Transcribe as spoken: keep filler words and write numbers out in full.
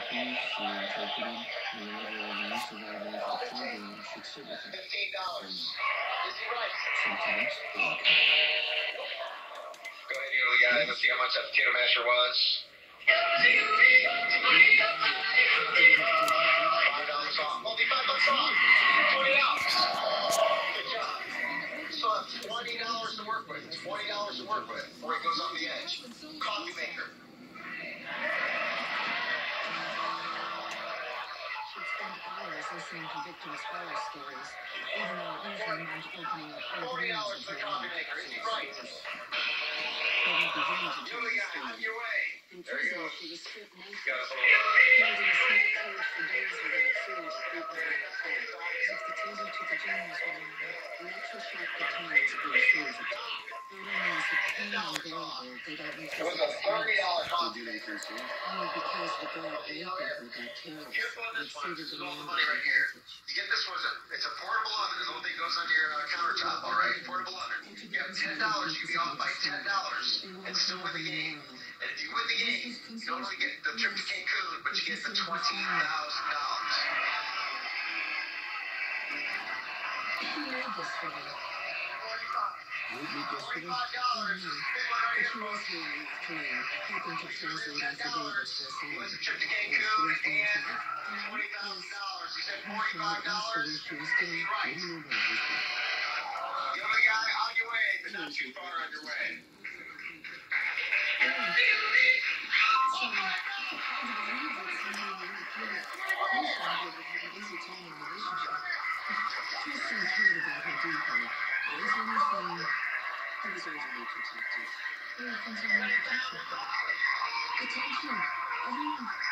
she interpreted whenever a new survivor into the program should sit with him. Fifteen dollars. Is he right? Sometimes they don't. Go ahead, you guy. Let's see how much that potato masher was. Five dollars off. Multi-five bucks off. Twenty dollars. Good job. So I have twenty dollars to work with. Twenty dollars to work with before he goes off the edge. Coffee maker. She'd spend hours listening to victims' horror stories, even though it usually meant opening up old Forty wounds dollars in for her the coffee own. maker. Is he right? They would begin to You tell the got out of story. your way. In There he prison, goes. she was stripped naked, Got us a held little. in a small cage for days without food, eaten by a cat. If the taser to the jails were on, electroshock guitars grew shorter. Not only is the pain unbearable, they don't need It to was a thirty dollar Did coffee you do maker. anything, only because the girl raping her got careless. Careful on It this one. exceeded This the is all the man money right here. voltage. You get this one. It's a portable oven. The whole thing goes on your uh, countertop, all right? Portable oven. You have ten dollars. You can be off by ten dollars and still win the game. And if you win the game, you don't only get the trip to Cancun, but you get the twenty thousand dollars. Who made this for you? You did yesterday? Forty-five dollars. Mhm. Big one right But here, she was folks. here in Korea, helping to translate Ten affidavits dollars. for He wins asylum. the trip to Or Cancun she was and going twenty thousand dollars. He said Actually, forty-five asked her dollars. when she was Is he doing. What right? do you know about this? The other guy on your way, but not too far on your way. So, how do you believe that someone in the police would have an easy time in a relationship? Tristan cared about her deeply. There was anything he was overly protective. There were things I wanted to touch her. Attention, everyone.